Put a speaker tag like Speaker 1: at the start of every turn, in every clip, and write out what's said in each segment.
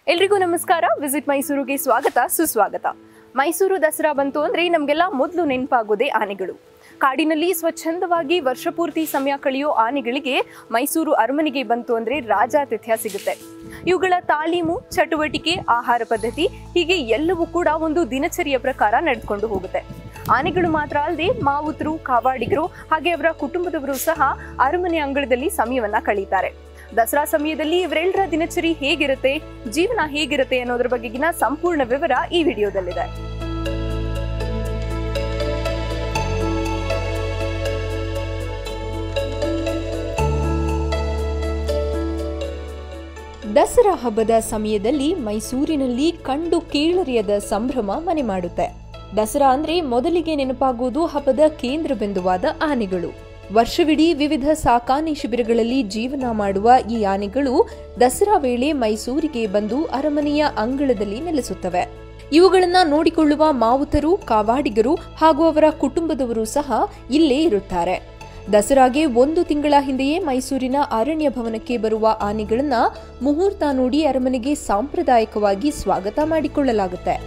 Speaker 1: ಎಲ್ರಿಗೂ ನಮಸ್ಕಾರ. ವಿಸಿಟ್ ಮೈಸೂರಿಗೆ ಸ್ವಾಗತ ಸುಸ್ವಾಗತ. ಮೈಸೂರು ದಸರಾ ಬಂತು ಅಂದ್ರೆ ನಮಗೆಲ್ಲ ಮೊದಲು ನೆನಪಾಗೋದೇ ಆನೆಗಳು. ಕಾಡಿನಲ್ಲಿ ಸ್ವಚ್ಛಂದವಾಗಿ ವರ್ಷಪೂರ್ತಿ ಸಮಯ ಕಳೆಯೋ ಆನೆಗಳಿಗೆ ಮೈಸೂರು ಅರಮನೆಗೆ ಬಂತು ಅಂದ್ರೆ ರಾಜಾತಿಥ್ಯ ಸಿಗುತ್ತೆ. ಇವುಗಳ ತಾಲೀಮು, ಚಟುವಟಿಕೆ, ಆಹಾರ ಪದ್ಧತಿ ಹೀಗೆ ಎಲ್ಲವೂ ಕೂಡ ಒಂದು ದಿನಚರಿಯ ಪ್ರಕಾರ ನಡೆದುಕೊಂಡು ಹೋಗುತ್ತೆ. ಆನೆಗಳು ಮಾತ್ರ ಅಲ್ಲದೆ ಮಾವುತರು, ಕಾವಾಡಿಗರು ಹಾಗೆ ಅವರ ಕುಟುಂಬದವರು ಸಹ ಅರಮನೆ ಅಂಗಳದಲ್ಲಿ ಸಮಯವನ್ನ ಕಳೀತಾರೆ. ದಸರಾ ಸಮಯದಲ್ಲಿ ಇವರೆಲ್ಲರ ದಿನಚರಿ ಹೇಗಿರುತ್ತೆ, ಜೀವನ ಹೇಗಿರುತ್ತೆ ಅನ್ನೋದ್ರ ಬಗೆಗಿನ ಸಂಪೂರ್ಣ ವಿವರ ಈ ವಿಡಿಯೋದಲ್ಲಿದೆ. ದಸರಾ ಹಬ್ಬದ ಸಮಯದಲ್ಲಿ ಮೈಸೂರಿನಲ್ಲಿ ಕಂಡು ಕೇಳರಿಯದ ಸಂಭ್ರಮ ಮನೆ ಮಾಡುತ್ತೆ. ದಸರಾ ಅಂದ್ರೆ ಮೊದಲಿಗೆ ನೆನಪಾಗುವುದು ಹಬ್ಬದ ಕೇಂದ್ರ ಬಿಂದುವಾದ ಆನೆಗಳು. ವರ್ಷವಿಡೀ ವಿವಿಧ ಸಾಕಾಣೆ ಶಿಬಿರಗಳಲ್ಲಿ ಜೀವನ ಮಾಡುವ ಈ ಆನೆಗಳು ದಸರಾ ವೇಳೆ ಮೈಸೂರಿಗೆ ಬಂದು ಅರಮನೆಯ ಅಂಗಳದಲ್ಲಿ ನೆಲೆಸುತ್ತವೆ. ಇವುಗಳನ್ನ ನೋಡಿಕೊಳ್ಳುವ ಮಾವುತರು, ಕಾವಾಡಿಗರು ಹಾಗೂ ಅವರ ಕುಟುಂಬದವರು ಸಹ ಇಲ್ಲೇ ಇರುತ್ತಾರೆ. ದಸರಾಗೆ 1 ತಿಂಗಳ ಹಿಂದೆಯೇ ಮೈಸೂರಿನ ಅರಣ್ಯ ಭವನಕ್ಕೆ ಬರುವ ಆನೆಗಳನ್ನ ಮುಹೂರ್ತ ನೋಡಿ ಅರಮನೆಗೆ ಸಾಂಪ್ರದಾಯಿಕವಾಗಿ ಸ್ವಾಗತ ಮಾಡಿಕೊಳ್ಳಲಾಗುತ್ತೆ.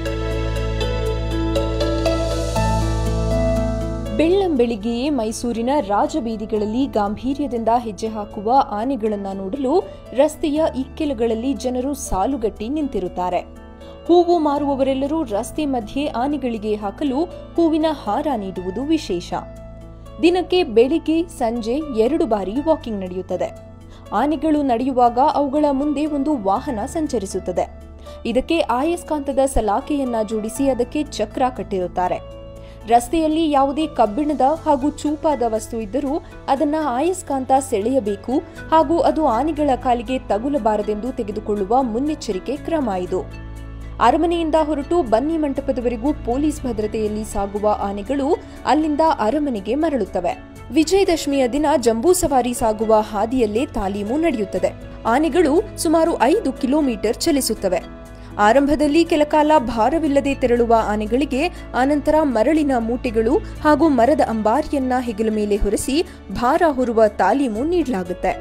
Speaker 1: ಬೆಳ್ಳಂಬೆಳಿಗ್ಗೆಯೇ ಮೈಸೂರಿನ ರಾಜಬೀದಿಗಳಲ್ಲಿ ಗಾಂಭೀರ್ಯದಿಂದ ಹೆಜ್ಜೆ ಹಾಕುವ ಆನೆಗಳನ್ನ ನೋಡಲು ರಸ್ತೆಯ ಇಕ್ಕೆಲಗಳಲ್ಲಿ ಜನರು ಸಾಲುಗಟ್ಟಿ ನಿಂತಿರುತ್ತಾರೆ. ಹೂವು ಮಾರುವವರೆಲ್ಲರೂ ರಸ್ತೆ ಮಧ್ಯೆ ಆನೆಗಳಿಗೆ ಹಾಕಲು ಹೂವಿನ ಹಾರ ನೀಡುವುದು ವಿಶೇಷ. ದಿನಕ್ಕೆ ಬೆಳಿಗ್ಗೆ, ಸಂಜೆ 2 ಬಾರಿ ವಾಕಿಂಗ್ ನಡೆಯುತ್ತದೆ. ಆನೆಗಳು ನಡೆಯುವಾಗ ಅವುಗಳ ಮುಂದೆ ಒಂದು ವಾಹನ ಸಂಚರಿಸುತ್ತದೆ. ಇದಕ್ಕೆ ಆಯಸ್ಕಾಂತದ ಸಲಾಕೆಯನ್ನ ಜೋಡಿಸಿ ಅದಕ್ಕೆ ಚಕ್ರ ಕಟ್ಟಿರುತ್ತಾರೆ. ರಸ್ತೆಯಲ್ಲಿ ಯಾವುದೇ ಕಬ್ಬಿಣದ ಹಾಗೂ ಚೂಪಾದ ವಸ್ತು ಇದ್ದರೂ ಅದನ್ನ ಆಯಸ್ಕಾಂತ ಸೆಳೆಯಬೇಕು ಹಾಗೂ ಅದು ಆನೆಗಳ ಕಾಲಿಗೆ ತಗುಲಬಾರದೆಂದು ತೆಗೆದುಕೊಳ್ಳುವ ಮುನ್ನೆಚ್ಚರಿಕೆ ಕ್ರಮ ಇದು. ಅರಮನೆಯಿಂದ ಹೊರಟು ಬನ್ನಿ ಮಂಟಪದವರೆಗೂ ಪೊಲೀಸ್ ಭದ್ರತೆಯಲ್ಲಿ ಸಾಗುವ ಆನೆಗಳು ಅಲ್ಲಿಂದ ಅರಮನೆಗೆ ಮರಳುತ್ತವೆ. ವಿಜಯದಶಮಿಯ ದಿನ ಜಂಬೂ ಸವಾರಿ ಸಾಗುವ ಹಾದಿಯಲ್ಲೇ ತಾಲೀಮು ನಡೆಯುತ್ತದೆ. ಆನೆಗಳು ಸುಮಾರು 5 ಕಿಲೋಮೀಟರ್ ಚಲಿಸುತ್ತವೆ. ಆರಂಭದಲ್ಲಿ ಕೆಲಕಾಲ ಭಾರವಿಲ್ಲದೆ ತೆರಳುವ ಆನೆಗಳಿಗೆ ಆನಂತರ ಮರಳಿನ ಮೂಟೆಗಳು ಹಾಗೂ ಮರದ ಅಂಬಾರಿಯನ್ನ ಹೆಗಲ ಮೇಲೆ ಹೊರಿಸಿ ಭಾರ ಹೊರುವ ತಾಲೀಮು ನೀಡಲಾಗುತ್ತೆ.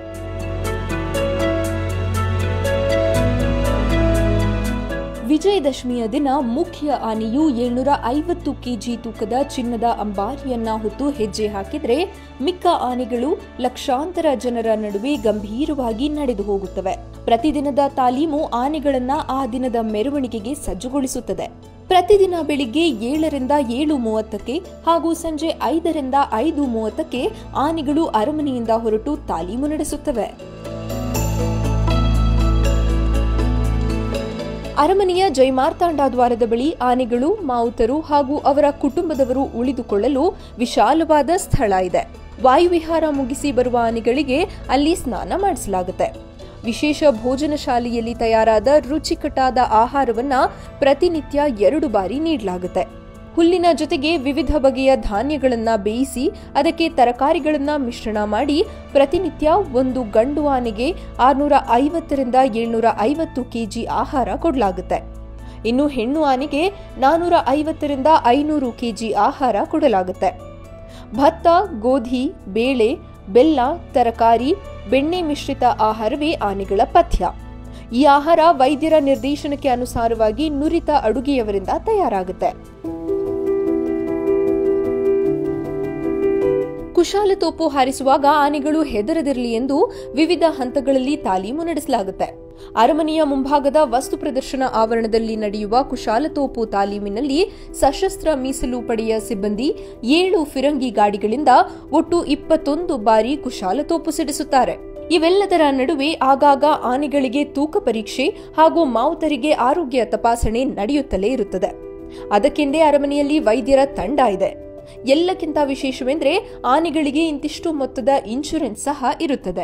Speaker 1: ವಿಜಯದಶಮಿಯ ದಿನ ಮುಖ್ಯ ಆನೆಯು 750 ಕೆಜಿ ತೂಕದ ಚಿನ್ನದ ಅಂಬಾರಿಯನ್ನ ಹೊತ್ತು ಹೆಜ್ಜೆ ಹಾಕಿದ್ರೆ ಮಿಕ್ಕ ಆನೆಗಳು ಲಕ್ಷಾಂತರ ಜನರ ನಡುವೆ ಗಂಭೀರವಾಗಿ ನಡೆದು ಹೋಗುತ್ತವೆ. ಪ್ರತಿದಿನದ ತಾಲೀಮು ಆನೆಗಳನ್ನ ಆ ದಿನದ ಮೆರವಣಿಗೆಗೆ ಸಜ್ಜುಗೊಳಿಸುತ್ತದೆ. ಪ್ರತಿದಿನ ಬೆಳಿಗ್ಗೆ 7ರಿಂದ 7:30ಕ್ಕೆ ಹಾಗೂ ಸಂಜೆ 5ರಿಂದ 5:30ಕ್ಕೆ ಆನೆಗಳು ಅರಮನೆಯಿಂದ ಹೊರಟು ತಾಲೀಮು ನಡೆಸುತ್ತವೆ. ಅರಮನೆಯ ಜಯಮಾರ್ತಾಂಡ ದ್ವಾರದ ಬಳಿ ಆನೆಗಳು, ಮಾವುತರು ಹಾಗೂ ಅವರ ಕುಟುಂಬದವರು ಉಳಿದುಕೊಳ್ಳಲು ವಿಶಾಲವಾದ ಸ್ಥಳ ಇದೆ. ವಾಯುವಿಹಾರ ಮುಗಿಸಿ ಬರುವ ಆನೆಗಳಿಗೆ ಅಲ್ಲಿ ಸ್ನಾನ ಮಾಡಿಸಲಾಗುತ್ತೆ. ವಿಶೇಷ ಭೋಜನ ಶಾಲೆಯಲ್ಲಿ ತಯಾರಾದ ರುಚಿಕಟ್ಟಾದ ಆಹಾರವನ್ನ ಪ್ರತಿನಿತ್ಯ 2 ಬಾರಿ ನೀಡಲಾಗುತ್ತೆ. ಹುಲ್ಲಿನ ಜೊತೆಗೆ ವಿವಿಧ ಬಗೆಯ ಧಾನ್ಯಗಳನ್ನ ಬೇಯಿಸಿ ಅದಕ್ಕೆ ತರಕಾರಿಗಳನ್ನ ಮಿಶ್ರಣ ಮಾಡಿ ಪ್ರತಿನಿತ್ಯ ಒಂದು ಗಂಡು ಆನೆಗೆ 650ರಿಂದ 750 ಕೆಜಿ ಆಹಾರ ಕೊಡಲಾಗುತ್ತೆ. ಇನ್ನು ಹೆಣ್ಣು ಆನೆಗೆ 450ರಿಂದ 500 ಕೆಜಿ ಆಹಾರ ಕೊಡಲಾಗುತ್ತೆ. ಭತ್ತ, ಗೋಧಿ, ಬೇಳೆ, ಬೆಲ್ಲ, ತರಕಾರಿ, ಬೆಣ್ಣೆ ಮಿಶ್ರಿತ ಆಹಾರವೇ ಆನೆಗಳ ಪಥ್ಯ. ಈ ಆಹಾರ ವೈದ್ಯರ ನಿರ್ದೇಶನಕ್ಕೆ ಅನುಸಾರವಾಗಿ ನುರಿತ ಅಡುಗೆಯವರಿಂದ ತಯಾರಾಗುತ್ತೆ. ಕುಶಾಲತೋಪು ಹಾರಿಸುವಾಗ ಆನೆಗಳು ಹೆದರದಿರಲಿ ಎಂದು ವಿವಿಧ ಹಂತಗಳಲ್ಲಿ ತಾಲೀಮು ನಡೆಸಲಾಗುತ್ತೆ. ಅರಮನೆಯ ಮುಂಭಾಗದ ವಸ್ತು ಪ್ರದರ್ಶನ ಆವರಣದಲ್ಲಿ ನಡೆಯುವ ಕುಶಾಲತೋಪು ತಾಲೀಮಿನಲ್ಲಿ ಸಶಸ್ತ್ರ ಮೀಸಲು ಪಡೆಯ ಸಿಬ್ಬಂದಿ 7 ಫಿರಂಗಿ ಗಾಡಿಗಳಿಂದ ಒಟ್ಟು 21 ಬಾರಿ ಕುಶಾಲತೋಪು ಸಿಡಿಸುತ್ತಾರೆ. ಇವೆಲ್ಲದರ ನಡುವೆ ಆಗಾಗ ಆನೆಗಳಿಗೆ ತೂಕ ಪರೀಕ್ಷೆ ಹಾಗೂ ಮಾವುತರಿಗೆ ಆರೋಗ್ಯ ತಪಾಸಣೆ ನಡೆಯುತ್ತಲೇ ಇರುತ್ತದೆ. ಅದಕ್ಕೆಂದೇ ಅರಮನೆಯಲ್ಲಿ ವೈದ್ಯರ ತಂಡ ಇದೆ. ಎಲ್ಲಕ್ಕಿಂತ ವಿಶೇಷವೆಂದರೆ ಆನೆಗಳಿಗೆ ಇಂತಿಷ್ಟು ಮೊತ್ತದ ಇನ್ಶೂರೆನ್ಸ್ ಸಹ ಇರುತ್ತದೆ.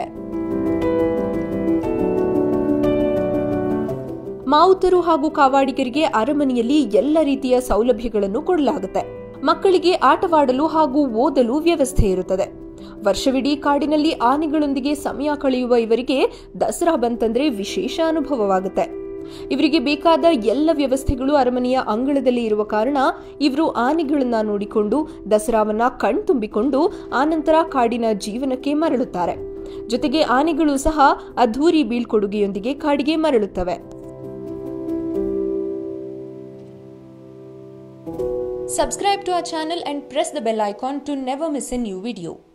Speaker 1: ಮಾವುತರು ಹಾಗೂ ಕಾವಾಡಿಗರಿಗೆ ಅರಮನೆಯಲ್ಲಿ ಎಲ್ಲ ರೀತಿಯ ಸೌಲಭ್ಯಗಳನ್ನು ಕೊಡಲಾಗುತ್ತೆ. ಮಕ್ಕಳಿಗೆ ಆಟವಾಡಲು ಹಾಗೂ ಓದಲು ವ್ಯವಸ್ಥೆ ಇರುತ್ತದೆ. ವರ್ಷವಿಡೀ ಕಾಡಿನಲ್ಲಿ ಆನೆಗಳೊಂದಿಗೆ ಸಮಯ ಕಳೆಯುವ ಇವರಿಗೆ ದಸರಾ ಬಂತಂದ್ರೆ ವಿಶೇಷ ಅನುಭವವಾಗುತ್ತೆ. ಇವರಿಗೆ ಬೇಕಾದ ಎಲ್ಲ ವ್ಯವಸ್ಥೆಗಳು ಅರಮನೆಯ ಅಂಗಳದಲ್ಲಿ ಇರುವ ಕಾರಣ ಇವರು ಆನೆಗಳನ್ನ ನೋಡಿಕೊಂಡು ದಸರಾವನ್ನ ಕಣ್ತುಂಬಿಕೊಂಡು ಆನಂತರ ಕಾಡಿನ ಜೀವನಕ್ಕೆ ಮರಳುತ್ತಾರೆ. ಜೊತೆಗೆ ಆನೆಗಳು ಸಹ ಅದ್ಧೂರಿ ಬೀಳ್ಕೊಡುಗೆಯೊಂದಿಗೆ ಕಾಡಿಗೆ ಮರಳುತ್ತವೆ. Subscribe to our channel and press the bell icon to never miss a new video.